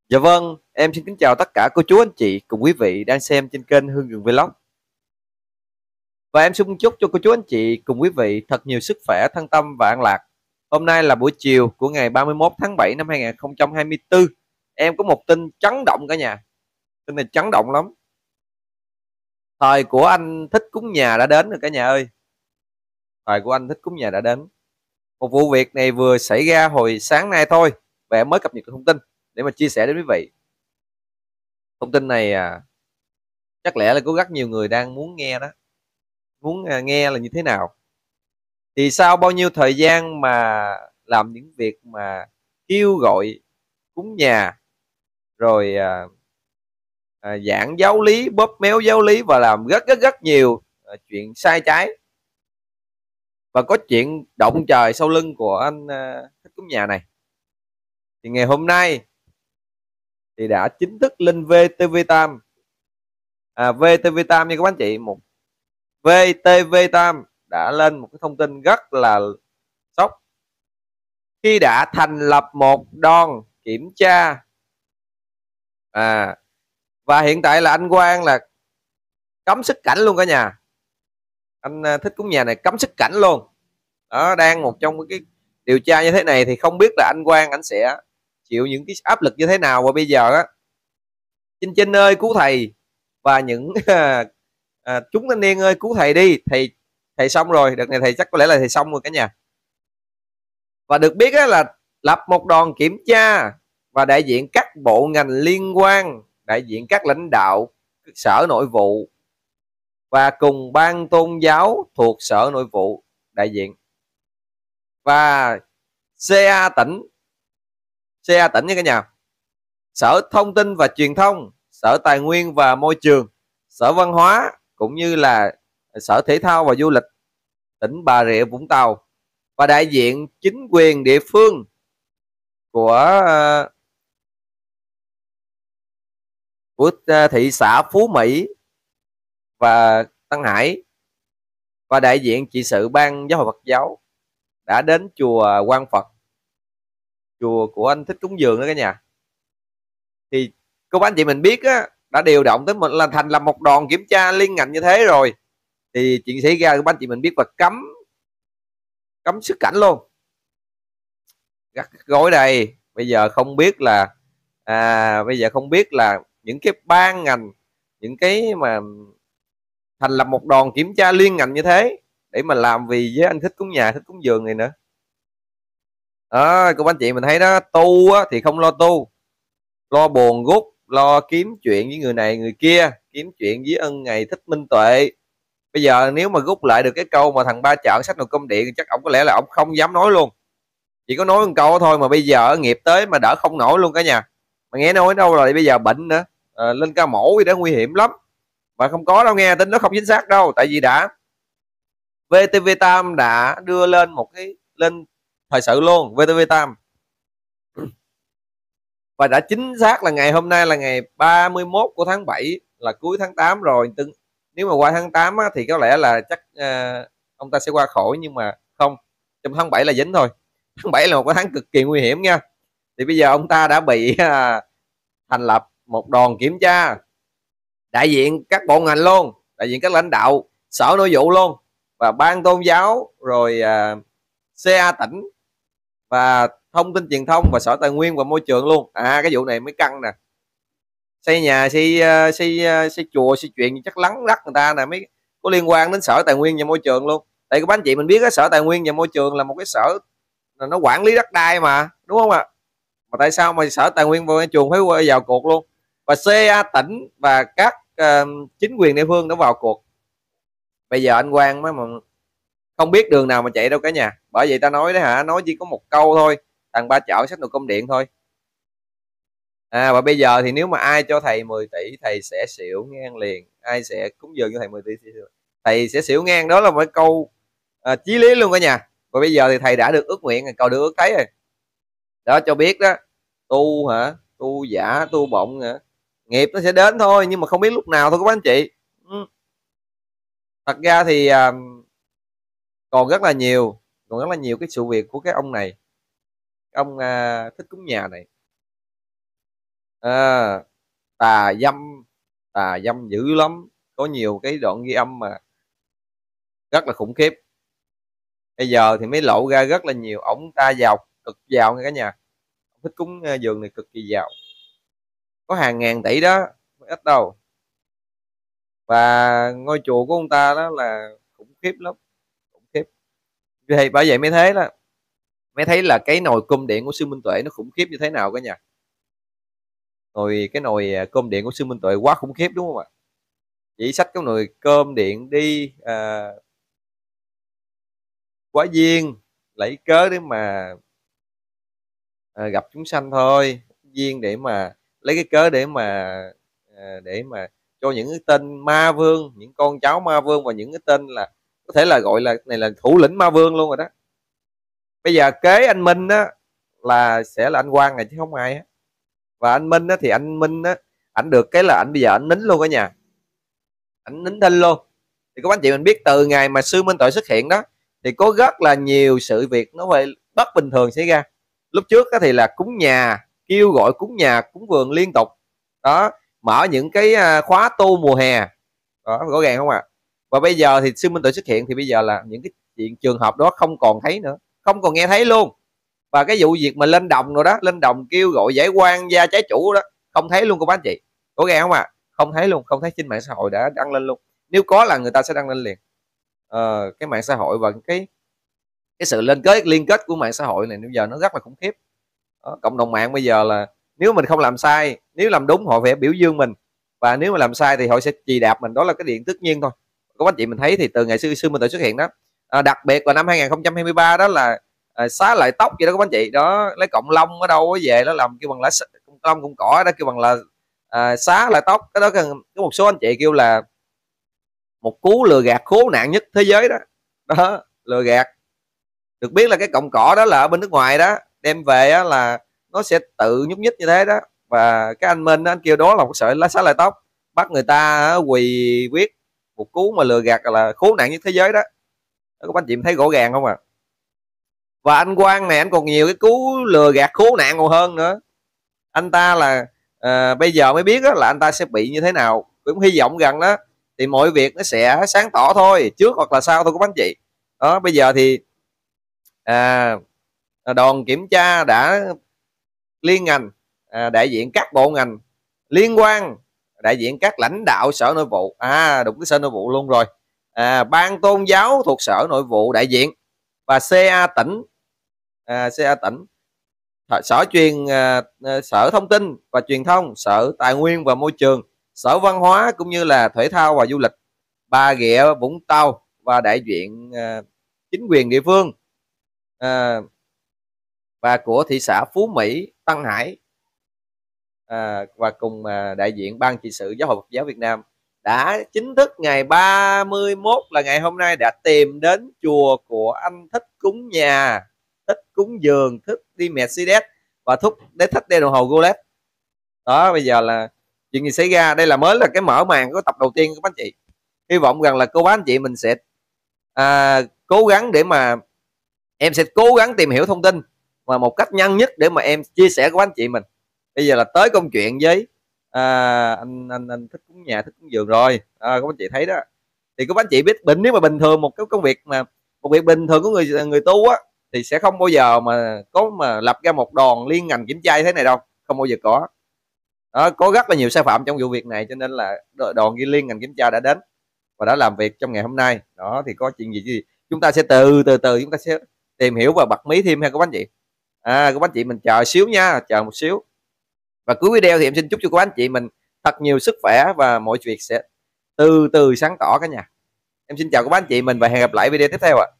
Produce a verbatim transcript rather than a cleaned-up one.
Dạ vâng, em xin kính chào tất cả cô chú anh chị cùng quý vị đang xem trên kênh Hương Girl Vlog. Và em xin chúc cho cô chú anh chị cùng quý vị thật nhiều sức khỏe, thân tâm và an lạc. Hôm nay là buổi chiều của ngày ba mươi mốt tháng bảy năm hai nghìn không trăm hai mươi tư. Em có một tin chấn động cả nhà. Tin này chấn động lắm. Thời của anh thích cúng nhà đã đến rồi cả nhà ơi. Thời của anh thích cúng nhà đã đến. Một vụ việc này vừa xảy ra hồi sáng nay thôi, và em mới cập nhật thông tin để mà chia sẻ đến quý vị. Thông tin này à, chắc lẽ là có rất nhiều người đang muốn nghe đó. Muốn à, nghe là như thế nào. Thì sau bao nhiêu thời gian mà làm những việc mà kêu gọi cúng nhà, rồi à, à, giảng giáo lý, bóp méo giáo lý và làm rất rất rất nhiều à, chuyện sai trái, và có chuyện động trời sau lưng của anh à, thích cúng nhà này, thì ngày hôm nay thì đã chính thức lên vê tê vê Tam. à, vê tê vê Tam nha các anh chị, một vê tê vê Tam đã lên một cái thông tin rất là sốc khi đã thành lập một đoàn kiểm tra. à và hiện tại là anh Quang là cấm xuất cảnh luôn cả nhà. Anh thích cúng nhà này cấm xuất cảnh luôn đó. Đang một trong cái điều tra như thế này thì không biết là anh Quang anh sẽ chịu những cái áp lực như thế nào. Và bây giờ á, Chinh Chinh ơi cứu thầy, và những à, chúng thanh niên ơi cứu thầy đi, thầy thầy xong rồi, đợt này thầy chắc có lẽ là thầy xong rồi cả nhà. Và được biết á, là lập một đoàn kiểm tra và đại diện các bộ ngành liên quan, đại diện các lãnh đạo sở nội vụ và cùng ban tôn giáo thuộc sở nội vụ đại diện, và xê a tỉnh, xê a tỉnh nha cả nhà, sở thông tin và truyền thông, sở tài nguyên và môi trường, sở văn hóa cũng như là sở thể thao và du lịch tỉnh Bà Rịa Vũng Tàu, và đại diện chính quyền địa phương của của thị xã Phú Mỹ và Tân Hải, và đại diện trị sự ban giáo hội Phật giáo đã đến chùa Quan Phật, chùa của anh thích cúng dường đó cả nhà. Thì cô bác anh chị mình biết á, đã điều động tới một là thành lập một đoàn kiểm tra liên ngành như thế rồi, thì chuyện xảy ra cô bác anh chị mình biết, và cấm cấm xuất cảnh luôn. Gắt gối đây. Bây giờ không biết là à, bây giờ không biết là những cái ban ngành, những cái mà thành lập một đoàn kiểm tra liên ngành như thế để mà làm vì với anh thích cúng nhà, thích cúng dường này nữa. Đó, cô bác anh chị mình thấy đó, tu á, thì không lo tu, lo buồn gút, lo kiếm chuyện với người này người kia, kiếm chuyện với ân ngày thích minh tuệ. Bây giờ nếu mà rút lại được cái câu mà thằng ba chợ sách nội công điện, chắc ông có lẽ là ông không dám nói luôn, chỉ có nói một câu thôi. Mà bây giờ nghiệp tới mà đỡ không nổi luôn cả nhà. Mà nghe nói đâu rồi bây giờ bệnh nữa, à, lên ca mổ thì đã nguy hiểm lắm. Mà không có đâu nghe, tính nó không chính xác đâu. Tại vì đã vê tê vê Tam đã đưa lên một cái lên thời sự luôn, vê tê vê Tam, và đã chính xác là ngày hôm nay là ngày ba mươi mốt của tháng bảy, là cuối tháng tám rồi. Nếu mà qua tháng tám á, thì có lẽ là chắc uh, ông ta sẽ qua khỏi, nhưng mà không, trong tháng bảy là dính thôi. Tháng bảy là một cái tháng cực kỳ nguy hiểm nha. Thì bây giờ ông ta đã bị uh, thành lập một đoàn kiểm tra, đại diện các bộ ngành luôn, đại diện các lãnh đạo sở nội vụ luôn, và ban tôn giáo, rồi uh, xê a tỉnh, và thông tin truyền thông, và sở tài nguyên và môi trường luôn. À, cái vụ này mới căng nè. Xây nhà, xây xây xây chùa, xây chuyện chắc lắng rắc người ta nè, mới có liên quan đến sở tài nguyên và môi trường luôn. Tại các anh chị mình biết á, sở tài nguyên và môi trường là một cái sở nó quản lý đất đai mà, đúng không ạ? À? Mà tại sao mà sở tài nguyên và môi trường phải quay vào cuộc luôn? Và xê a tỉnh và các uh, chính quyền địa phương đã vào cuộc. Bây giờ anh Quang mới mà không biết đường nào mà chạy đâu cả nhà. Bởi vậy ta nói đấy hả, nói chỉ có một câu thôi, thằng ba chợ sách nội công điện thôi. À, và bây giờ thì nếu mà ai cho thầy mười tỷ, thầy sẽ xỉu ngang liền. Ai sẽ cúng dường cho thầy mười tỷ, thầy sẽ xỉu ngang. Đó là một câu à, chí lý luôn cả nhà. Và bây giờ thì thầy đã được ước nguyện, cầu được ước thấy rồi. Đó, cho biết đó, tu hả, tu giả, tu bọng hả, nghiệp nó sẽ đến thôi, nhưng mà không biết lúc nào thôi các anh chị. Ừ. Thật ra thì à, còn rất là nhiều, còn rất là nhiều cái sự việc của cái ông này, ông à, thích cúng nhà này. à, tà dâm, tà dâm dữ lắm, có nhiều cái đoạn ghi âm mà rất là khủng khiếp. Bây giờ thì mới lộ ra rất là nhiều, ổng ta giàu, cực giàu nha cả nhà. Thích cúng dường này cực kỳ giàu, có hàng ngàn tỷ đó, ít đâu. Và ngôi chùa của ông ta đó là khủng khiếp lắm, khủng khiếp. Thì bởi vậy mới thế đó, mới thấy là cái nồi cung điện của sư Minh Tuệ nó khủng khiếp như thế nào cả nhà. Nồi cái nồi cơm điện của sư Minh Tuệ quá khủng khiếp đúng không ạ? Chỉ xách cái nồi cơm điện đi à, quá duyên lấy cớ để mà à, gặp chúng sanh thôi, duyên để mà lấy cái cớ để mà à, để mà cho những cái tên ma vương, những con cháu ma vương và những cái tên là có thể là gọi là này là thủ lĩnh ma vương luôn rồi đó. Bây giờ kế anh Minh á là sẽ là anh Quang này chứ không ai á. Và anh Minh á thì anh Minh á, ảnh được cái là ảnh bây giờ ảnh nín luôn cả nhà, ảnh nín thinh luôn. Thì các anh chị mình biết từ ngày mà sư Minh Tuệ xuất hiện đó thì có rất là nhiều sự việc nó phải bất bình thường xảy ra. Lúc trước thì là cúng nhà, kêu gọi cúng nhà cúng vườn liên tục đó, mở những cái khóa tu mùa hè đó, rõ ràng không ạ? À? Và bây giờ thì sư Minh Tuệ xuất hiện thì bây giờ là những cái chuyện trường hợp đó không còn thấy nữa, không còn nghe thấy luôn. Và cái vụ việc mà lên đồng rồi đó, lên đồng kêu gọi giải quan gia trái chủ đó không thấy luôn cô bác anh chị, rõ ràng không ạ? À? Không thấy luôn, không thấy trên mạng xã hội đã đăng lên luôn. Nếu có là người ta sẽ đăng lên liền. Ờ, cái mạng xã hội và cái cái sự liên kết liên kết của mạng xã hội này bây giờ nó rất là khủng khiếp đó. Cộng đồng mạng bây giờ là nếu mình không làm sai, nếu làm đúng họ phải biểu dương mình, và nếu mà làm sai thì họ sẽ chì đạp mình, đó là cái điện tất nhiên thôi. Các anh chị mình thấy thì từ ngày xưa sư Minh Tuệ xuất hiện đó, à, đặc biệt là năm hai không hai ba đó là à, xá lại tóc vậy đó các anh chị đó, lấy cọng lông ở đâu có về nó làm kêu bằng lá lông cũng cỏ đó, kêu bằng là à, xá lại tóc. Cái đó có một số anh chị kêu là một cú lừa gạt khốn nạn nhất thế giới đó. Đó, lừa gạt. Được biết là cái cọng cỏ đó là ở bên nước ngoài đó, đem về á, là nó sẽ tự nhúc nhích như thế đó. Và cái anh Minh đó, anh kêu đó là một sợi lá xá lại tóc, bắt người ta quỳ viết một cú mà lừa gạt là khốn nạn nhất thế giới đó. Các anh chị thấy rõ ràng không à? Và anh Quang này anh còn nhiều cái cú lừa gạt khốn nạn còn hơn nữa. Anh ta là à, bây giờ mới biết là anh ta sẽ bị như thế nào. Cũng hy vọng rằng đó thì mọi việc nó sẽ sáng tỏ thôi, trước hoặc là sau thôi các anh chị. Đó, bây giờ thì à, đoàn kiểm tra đã liên ngành, à, đại diện các bộ ngành liên quan, đại diện các lãnh đạo sở nội vụ, à đúng cái sở nội vụ luôn rồi, à, ban tôn giáo thuộc sở nội vụ đại diện, và xê a tỉnh, à, xê a tỉnh, sở truyền à, sở thông tin và truyền thông, sở tài nguyên và môi trường, sở văn hóa cũng như là thể thao và du lịch, Bà Rịa Vũng Tàu và đại diện à, chính quyền địa phương à, và của thị xã Phú Mỹ, Tân Hải, à, và cùng à, đại diện ban trị sự Giáo hội Phật giáo Việt Nam đã chính thức ngày ba mươi mốt là ngày hôm nay đã tìm đến chùa của anh thích cúng nhà, thích cúng giường, thích đi Mercedes và thích để thích đeo đồng hồ Rolex. Đó, bây giờ là chuyện gì xảy ra? Đây là mới là cái mở màn của tập đầu tiên của các anh chị. Hy vọng rằng là cô bác anh chị mình sẽ à, cố gắng để mà em sẽ cố gắng tìm hiểu thông tin và một cách nhanh nhất để mà em chia sẻ với anh chị mình. Bây giờ là tới công chuyện với à, anh, anh anh thích cúng nhà, thích cúng giường rồi, à, các anh chị thấy đó. Thì các anh chị biết bệnh, nếu mà bình thường một cái công việc mà một việc bình thường của người người tu á thì sẽ không bao giờ mà có mà lập ra một đoàn liên ngành kiểm tra thế này đâu, không bao giờ có. Đó, có rất là nhiều sai phạm trong vụ việc này, cho nên là đoàn liên ngành kiểm tra đã đến và đã làm việc trong ngày hôm nay. Đó thì có chuyện gì gì chúng ta sẽ từ từ từ chúng ta sẽ tìm hiểu và bật mí thêm ha các anh chị. À, các anh chị mình chờ xíu nha, chờ một xíu. Và cuối video thì em xin chúc cho các anh chị mình thật nhiều sức khỏe và mọi việc sẽ từ từ sáng tỏ cả nhà. Em xin chào các anh chị mình và hẹn gặp lại video tiếp theo ạ. À.